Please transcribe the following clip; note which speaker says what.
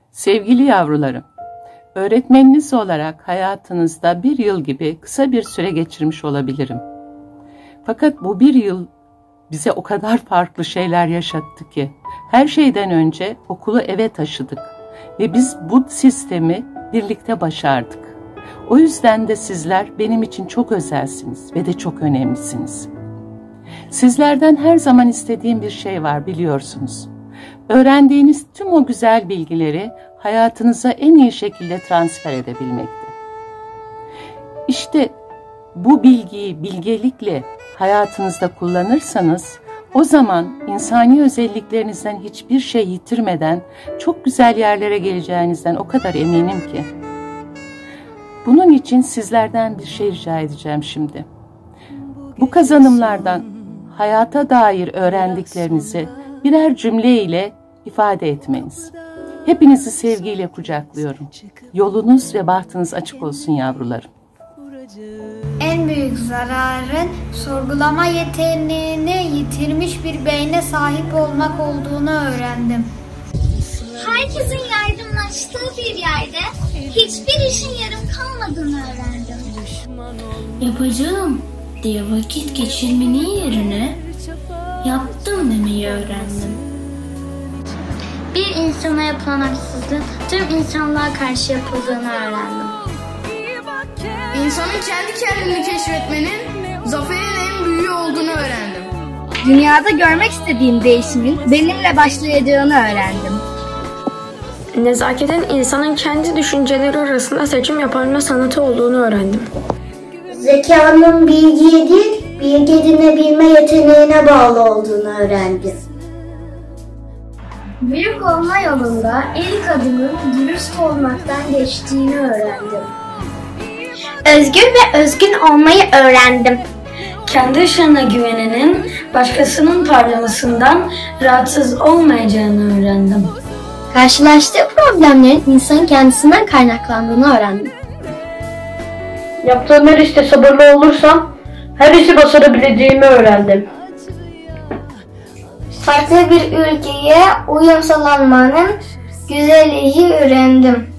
Speaker 1: Sevgili yavrularım, öğretmeniniz olarak hayatınızda bir yıl gibi kısa bir süre geçirmiş olabilirim. Fakat bu bir yıl bize o kadar farklı şeyler yaşattı ki, her şeyden önce okulu eve taşıdık ve biz bu sistemi birlikte başardık. O yüzden de sizler benim için çok özelsiniz ve de çok önemlisiniz. Sizlerden her zaman istediğim bir şey var, biliyorsunuz. Öğrendiğiniz tüm o güzel bilgileri hayatınıza en iyi şekilde transfer edebilmekte. İşte bu bilgiyi bilgelikle hayatınızda kullanırsanız, o zaman insani özelliklerinizden hiçbir şey yitirmeden çok güzel yerlere geleceğinizden o kadar eminim ki. Bunun için sizlerden bir şey rica edeceğim şimdi. Bu kazanımlardan hayata dair öğrendiklerinizi birer cümle ile ifade etmeniz. Hepinizi sevgiyle kucaklıyorum. Yolunuz ve bahtınız açık olsun yavrularım.
Speaker 2: En büyük zararın sorgulama yeteneğini yitirmiş bir beyne sahip olmak olduğunu öğrendim.
Speaker 3: Herkesin yardımlaştığı bir yerde hiçbir işin yarım kalmadığını öğrendim.
Speaker 4: Yapacağım diye vakit geçirmenin yerine yaptım demeyi öğrendim.
Speaker 3: Bir insana yapılan haksızlığın tüm insanlığa karşı yapıldığını öğrendim.
Speaker 5: İnsanın kendi kendini keşfetmenin zaferin en büyüğü olduğunu öğrendim.
Speaker 6: Dünyada görmek istediğim değişimin benimle başlayacağını öğrendim.
Speaker 7: Nezaketin insanın kendi düşünceleri arasında seçim yapabilme sanatı olduğunu öğrendim.
Speaker 8: Zekanın bilgiye değil, bilgi edinebilme yeteneğine bağlı olduğunu öğrendim.
Speaker 2: Büyük olma yolunda ilk adımın dürüst olmaktan geçtiğini öğrendim.
Speaker 3: Özgür ve özgün olmayı öğrendim.
Speaker 4: Kendi ışığına güvenenin başkasının parlamasından rahatsız olmayacağını öğrendim.
Speaker 6: Karşılaştığı problemlerin insanın kendisinden kaynaklandığını öğrendim.
Speaker 9: Yaptığım her işte sabırlı olursam her işi başarabileceğimi öğrendim.
Speaker 2: Farklı bir ülkeye uyum sağlamanın güzelliği öğrendim.